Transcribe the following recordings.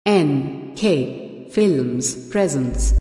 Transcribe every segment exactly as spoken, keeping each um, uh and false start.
N K Films presents.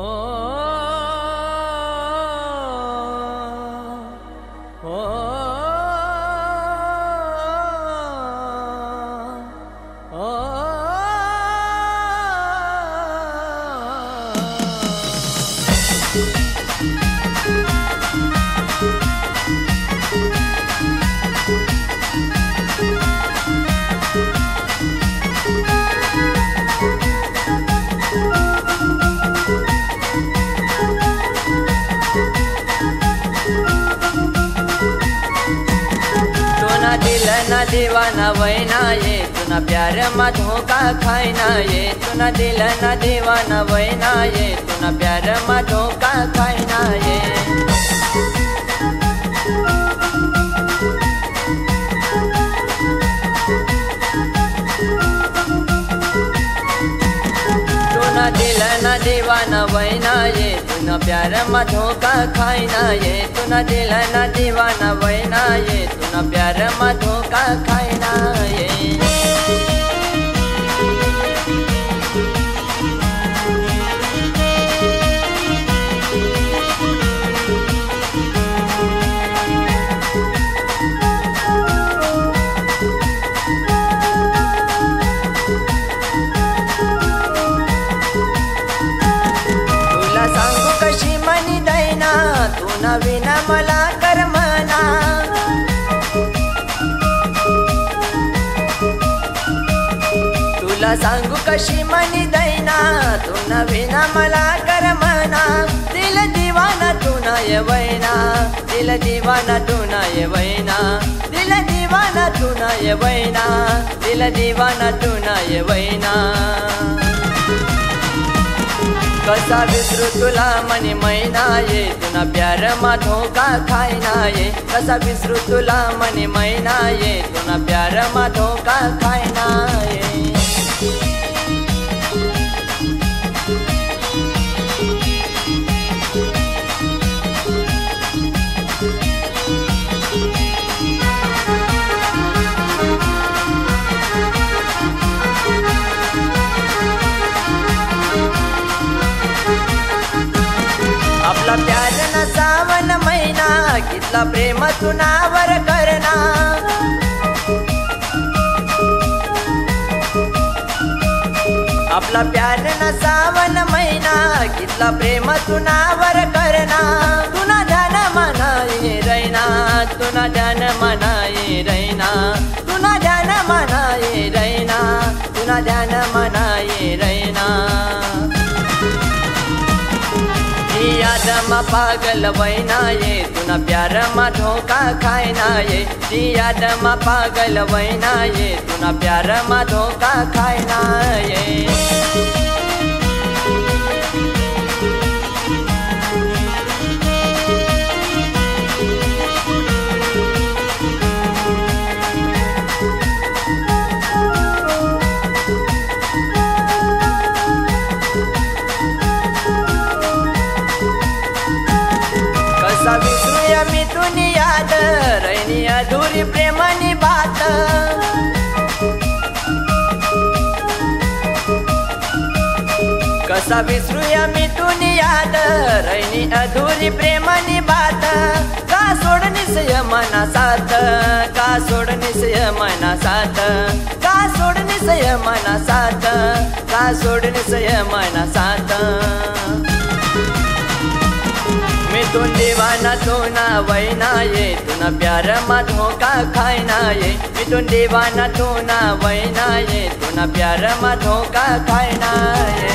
ना दीवाना वैना ये तुना प्यार में धोखा खाइना ये तुना दिल ना दीवाना वैना ये तुना प्यार में धोखा खाइना ये तुना दिल ना दीवाना वैना ये तुना प्यार में धोखा खाइना ये तुना दिल ना दीवाना वैना ये तुना प्यार में धोखा खाइना ये तुला सांगू कशी मनी दैना तुना विना मला करमना तुला सांगू कशी मनी दैना तुना विना मला करमना दिल दीवाना तुना ये वैना दिल दीवाना तुना ये वैना दिल दीवाना तुना ये वैना दिल दीवाना तुना ये वैना कसा विसरू तुला मनी मैना ये तुना प्यार मा धोखा खाइना ये कसा विसरू तुला मनी मैना ये तुना प्यार मा धोखा खाइना ये आपला प्यार ना सावन महिना कितला प्रेम तुनावर करना आपला प्यार ना सावन महिना कितला प्रेम तुनावर करना तुना ध्यान मनाई रैना तुना ध्यान मनाई रैना तुना ध्यान मनाई रैना तुना ध्यान मनाई रैना याद में पागल वैना ये तुना प्यार में धोखा खाइना ये याद में पागल वैना ये तुना प्यार में धोखा खाइना ये कसा विसरूया मी तुनी याद रैनी अधुरी प्रेमानी बात कसा विसरूया मी तुनी याद रैनी अधुरी प्रेमानी बात का सोडनिसय मना साथ का सोडनिसय मना साथ का सोडनिसय मना साथ का सोडनिसय मना साथ मैं तो दीवाना तुना वैना ये तुना प्यार मा धोखा खाइना ये मैं तो दीवाना तुना वैना ये तुना प्यार मा धोखा खाइना ये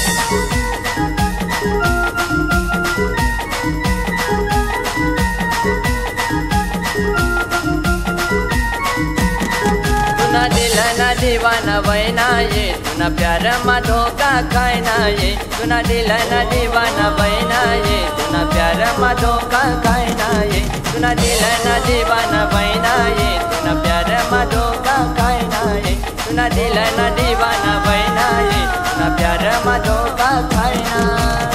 तुना दिल ना दीवाना वैना ये तुना प्यार मा धोखा खाइना ये तुना दिल ना दीवाना वैना ये तुना प्यार मा धोखा खाइना ये तुना दिल ना दीवाना वैना ये तुना प्यार मा धोखा खाइना ये तुना दिल ना दीवाना वैना ये तुना प्यार मा धोखा खाइना।